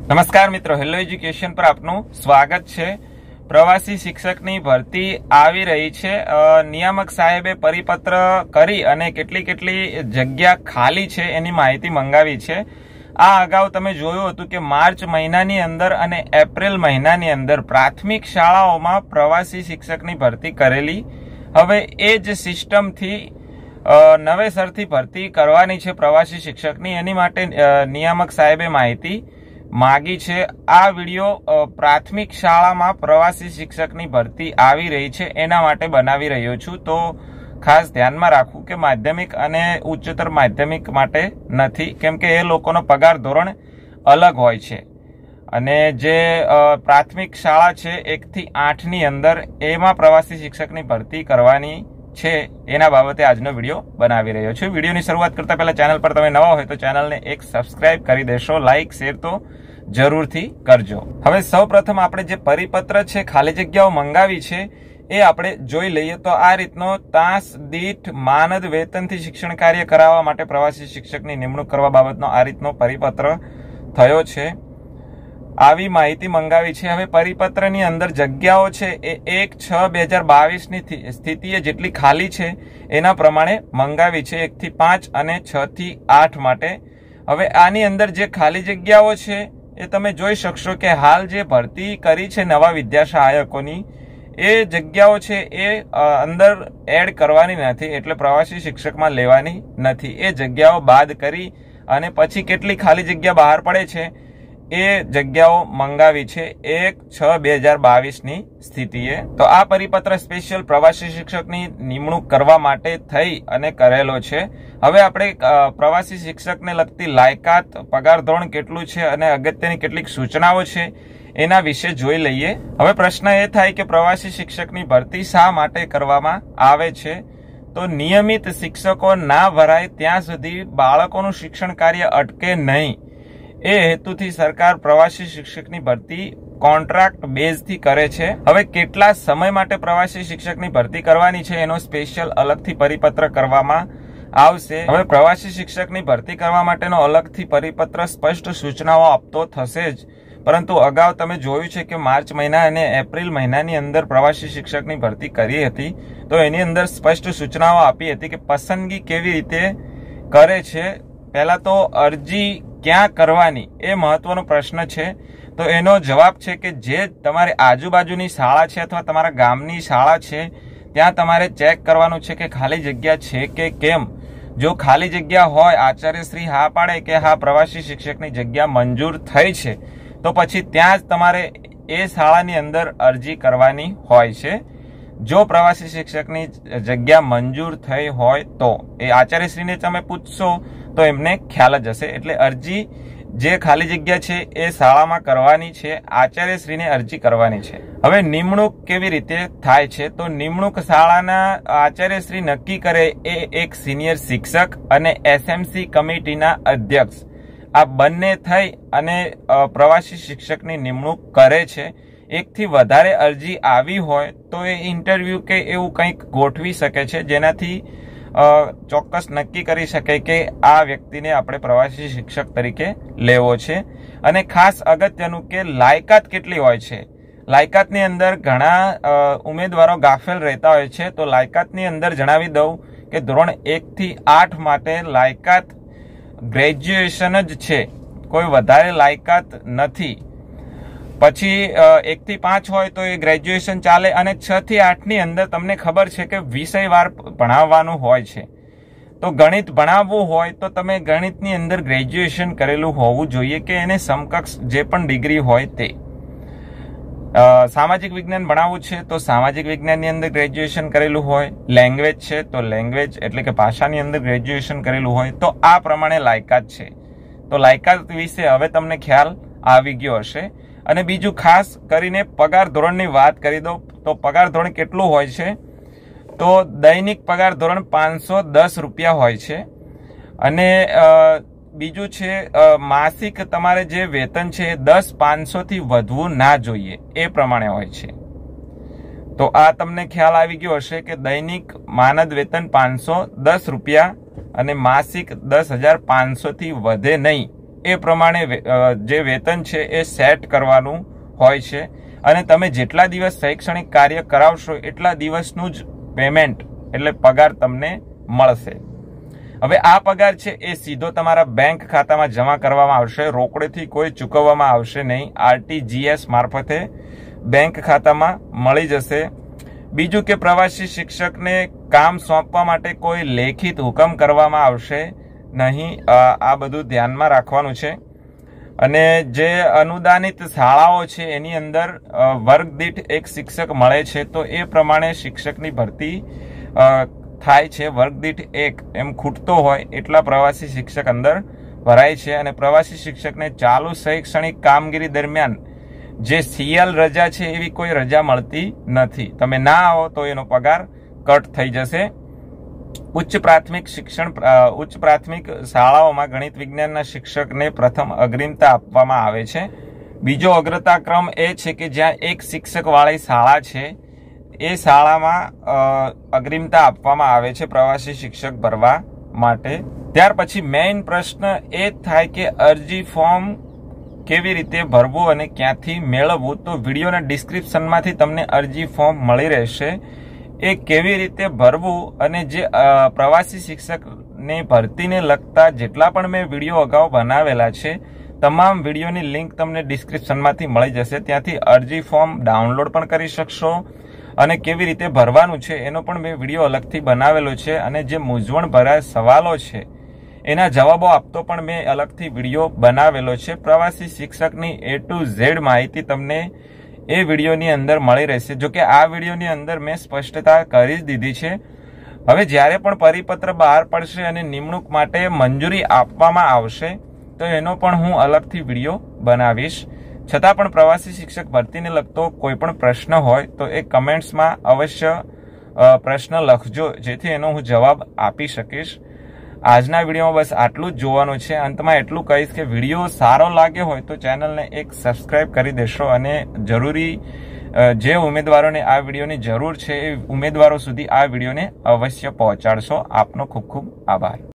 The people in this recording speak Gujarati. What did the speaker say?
નમસ્કાર મિત્રો, હેલો એજ્યુકેશન પર આપનું સ્વાગત છે। પ્રવાસી શિક્ષકની ભરતી આવી રહી છે। નિયામક સાહેબે પરિપત્ર કરી અને કેટલી જગ્યા ખાલી છે એની માહિતી મંગાવી છે। આ અગાઉ તમે જોયું હતું કે માર્ચ મહિનાની અંદર અને એપ્રિલ મહિનાની અંદર પ્રાથમિક શાળાઓમાં પ્રવાસી શિક્ષકની ભરતી કરેલી। હવે એ જ સિસ્ટમથી નવેસરથી ભરતી કરવાની છે પ્રવાસી શિક્ષકની, એની માટે નિયામક સાહેબે માહિતી मागी छे। आ वीडियो प्राथमिक शाला में प्रवासी शिक्षक की भर्ती आवी रही है एना माटे बनावी रह्यो छुं। तो खास ध्यान में राखवू के माध्यमिक अने उच्चतर माध्यमिक माटे नथी, केम के ए लोकोनो पगार धोरण अलग होय छे अने जे प्राथमिक शाला छे 1 થી 8 नी अंदर एमां प्रवासी शिक्षक की भर्ती करवानी छे एना बाबते आजनो विडियो बनावी रह्यो छुं। विडियोनी शरूआत करता पहला चैनल पर तमे नवा होय तो चैनल ने एक सब्सक्राइब करी देशो, लाइक शेर तो जरूरथी करजो। हवे सौप्रथम आपणे जे परिपत्र छे खाली जग्याओ मंगावी छे ए आपणे जोई लईए तो आ रीतनो तास दीठ मानद वेतनथी शिक्षण कार्य करावा माटे प्रवासी शिक्षकनी निमणूक करवा बाबतनो आ रीतनो परिपत्र थयो छे। आवी माहिती मंगावी छे। हवे परिपत्रनी अंदर जग्याओ छे ए 1/6/2022 नी स्थितिए जेटली खाली छे एना प्रमाणे मंगावी छे 1 થી 5 અને 6 થી 8 माटे। हवे आनी अंदर जे खाली जग्याओ छे ए तमे जोई शकशो के हाल जे भरती करी छे नवा विद्या सहायकोनी ए जग्याओ छे ए अंदर एड करवानी नथी, एटले प्रवासी शिक्षक में लेवानी नथी। ए जग्याओ बाद करी अने पछी केटली खाली जग्या बहार पड़े छे ए जग्याओ मंगावी छे 1/6/2022 नी स्थितिए। तो आ परिपत्र स्पेशियल प्रवासी शिक्षकनी निमणूक करवा माटे थई अने करेलो छे। हवे आपणे प्रवासी शिक्षकने लगती लायकात, पगार धोरण केटलुं छे अने अगत्यनी केटलीक सूचनाओ छे एना विषे जोई लईए। हवे प्रश्न ए थाय के प्रवासी शिक्षकनी भरती शा माटे करवामां आवे छे। तो नियमित शिक्षको ना भराय त्यां सुधी बाळकोनुं शिक्षण कार्य अटके नहीं ए हेतुथी सरकार प्रवासी शिक्षकनी भरती कॉन्ट्राक्ट बेज थी करे छे। हवे केटला समय माटे प्रवासी शिक्षकनी भरती करवानी छे एनो स्पेशियल अलगथी परिपत्र करवामां आवशे। हवे प्रवासी शिक्षकनी भरती करवा माटेनो अलगथी परिपत्र स्पष्ट सूचनाओ आपतो थशे ज, परंतु अगाउ तमे जोयुं छे के मार्च महीना अने एप्रिल महीनानी अंदर प्रवासी शिक्षकनी भरती करी हती तो एनी अंदर स्पष्ट सूचनाओ आपी हती के पसंदगी केवी रीते करे छे। पहला तो अरजी क्या करवानी ए महत्वनो प्रश्न छे। तो एनो जवाब छे के जे तमारे आजुबाजुनी शाळा छे अथवा तमारा गामनी शाळा छे त्यां तमारे चेक करवानुं छे के खाली जग्या छे के केम। जो खाली जग्या होय, आचार्यश्री हा पाड़े के हा प्रवासी शिक्षकनी जग्या मंजूर थई छे तो पछी त्यां ज तमारे ए शाळानी अंदर अरजी करवानी होय छे। जो प्रवासी शिक्षकनी जग्या मंजूर थई होय तो ए आचार्यश्रीने तमे पूछशो तो एमने ख्याल ज हशे। एटले अरजी जे खाली जग्या छे ए शाळामां करवानी छे, आचार्यश्रीने अरजी करवानी छे। हवे निमणूक केवी रीते थाय छे तो निमणूक शाळाना आचार्यश्री नक्की करे ए एक सीनियर शिक्षक अने एसएमसी कमिटीना अध्यक्ष आ बंने थई अने प्रवासी शिक्षकनी निमणूक करे छे। 1 થી વધારે अरजी आवी होय तो ए इंटरव्यू के एवुं कंईक गोठवी शके छे जेनाथी ચોક્કસ નક્કી કરી શકાય કે આ વ્યક્તિને આપણે પ્રવાસી શિક્ષક તરીકે લેવો છે। અને ખાસ અગત્યનું કે લાયકાત કેટલી હોય છે। લાયકાતની અંદર ઘણા ઉમેદવારો ગાફેલ રહેતા હોય છે। તો લાયકાતની અંદર જણાવી દઉં કે ધોરણ 1 થી 8 માટે લાયકાત ગ્રેજ્યુએશન જ છે, કોઈ વધારે લાયકાત નથી। પછી 1 થી 5 હોય તો એ ગ્રેજ્યુએશન ચાલે અને 6 થી 8 ની અંદર તમને ખબર છે કે વિષયવાર ભણાવવાનું હોય છે। તો ગણિત ભણાવવું હોય તો તમે ગણિતની અંદર ગ્રેજ્યુએશન કરેલું હોવું જોઈએ કે એને સમકક્ષ જે પણ ડિગ્રી હોય તે। સામાજિક વિજ્ઞાન ભણાવવું છે તો સામાજિક વિજ્ઞાનની અંદર ગ્રેજ્યુએશન કરેલું હોય, લેંગ્વેજ છે તો લેંગ્વેજ એટલે કે ભાષાની અંદર ગ્રેજ્યુએશન કરેલું હોય તો આ પ્રમાણે લાયકાત છે। તો લાયકાત વિશે હવે તમને ખ્યાલ આવી ગયો હશે। અને બીજું ખાસ કરીને પગાર ધોરણની વાત કરી દો તો પગાર ધોરણ કેટલું હોય છે। તો દૈનિક પગાર ધોરણ 510 રૂપિયા હોય છે। અને બીજું છે માસિક તમારે જે વેતન છે 10,500 થી વધવું ના જોઈએ એ પ્રમાણે હોય છે। તો આ તમને ખ્યાલ આવી ગયો હશે કે દૈનિક માનદ વેતન 510 રૂપિયા અને માસિક 10,500 થી વધે નહીં એ પ્રમાણે જે વેતન છે એ સેટ કરવાનું હોય છે અને તમે જેટલા દિવસ શૈક્ષણિક કાર્ય કરાવશો એટલા દિવસનું જ પેમેન્ટ એટલે પગાર તમને મળશે. હવે આ પગાર છે એ સીધો તમારા બેંક ખાતામાં જમા કરવામાં આવશે, રોકડેથી કોઈ ચૂકવવામાં આવશે નહીં, RTGS મારફતે બેંક ખાતામાં મળી જશે. બીજું કે પ્રવાસી શિક્ષકને કામ સોંપવા માટે કોઈ લેખિત હુકમ કરવામાં આવશે નહીં. આ બધું ધ્યાનમાં રાખવાનું છે. અને જે અનુદાનિત શાળાઓ છે એની અંદર વર્ગ દીઠ એક શિક્ષક મળે છે, તો એ પ્રમાણે શિક્ષકની ભરતી થાય છે. વર્ગ દીઠ એક એમ ખૂટતો હોય એટલા પ્રવાસી શિક્ષક અંદર ભરાય છે. અને પ્રવાસી શિક્ષકને ચાલુ શૈક્ષણિક કામગીરી દરમિયાન જે CL રજા છે એવી કોઈ રજા મળતી નથી. તમે ના આવો તો એનો પગાર કટ થઈ જશે. ઉચ્ચ પ્રાથમિક શાળાઓમાં ગણિત વિજ્ઞાનના શિક્ષકને પ્રથમ અગ્રિમતા આપવામાં આવે છે. બીજો અગ્રતા ક્રમ એ છે કે જ્યાં એક શિક્ષક વાળી શાળા છે એ શાળામાં અગ્રિમતા આપવામાં આવે છે પ્રવાસી શિક્ષક ભરવા માટે. ત્યાર પછી મેઇન પ્રશ્ન એ થાય કે અરજી ફોર્મ કેવી રીતે ભરવું અને ક્યાંથી મેળવવું. તો વિડીયોના ડિસ્ક્રિપ્શનમાંથી તમને અરજી ફોર્મ મળી રહેશે. એ કેવી રીતે ભરવું અને જે પ્રવાસી શિક્ષકની ભરતીને લગતા જેટલા પણ મેં વિડીયો અગાઉ બનાવેલા છે તમામ વિડીયોની લિંક તમને ડિસ્ક્રિપ્શનમાંથી મળી જશે. ત્યાંથી અરજી ફોર્મ ડાઉનલોડ પણ કરી શકશો અને કેવી રીતે ભરવાનું છે એનો પણ મેં વિડીયો અલગથી બનાવેલો છે. અને જે મૂંઝવણ ભર્યા સવાલો છે એના જવાબો આપતો પણ મેં અલગથી વિડીયો બનાવેલો છે. પ્રવાસી શિક્ષકની A to Z માહિતી તમને એ વિડીયોની અંદર મળી રહેશે. જો કે આ વિડીયોની અંદર મેં સ્પષ્ટતા કરી જ દીધી છે. હવે જ્યારે પણ પરિપત્ર બહાર પડશે અને નિમણૂક માટે મંજૂરી આપવામાં આવશે તો એનો પણ હું અલગથી વિડીયો બનાવીશ. છતાં પણ પ્રવાસી શિક્ષક ભરતીને લગતો કોઈ પણ પ્રશ્ન હોય તો એ કમેન્ટ્સમાં અવશ્ય પ્રશ્ન લખજો, જેથી એનો હું જવાબ આપી શકીશ. આજના વિડીયોમાં બસ આટલું જ જોવાનું છે. અંતમાં એટલું કહીશ કે વિડીયો સારો લાગ્યો હોય તો ચેનલને એક સબસ્ક્રાઇબ કરી દેશો અને જરૂરી જે ઉમેદવારોને આ વિડીયોની જરૂર છે એ ઉમેદવારો સુધી આ વિડીયોને અવશ્ય પહોંચાડશો. આપનો ખૂબ ખૂબ આભાર.